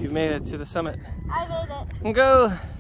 We've made it to the summit. I made it. Go!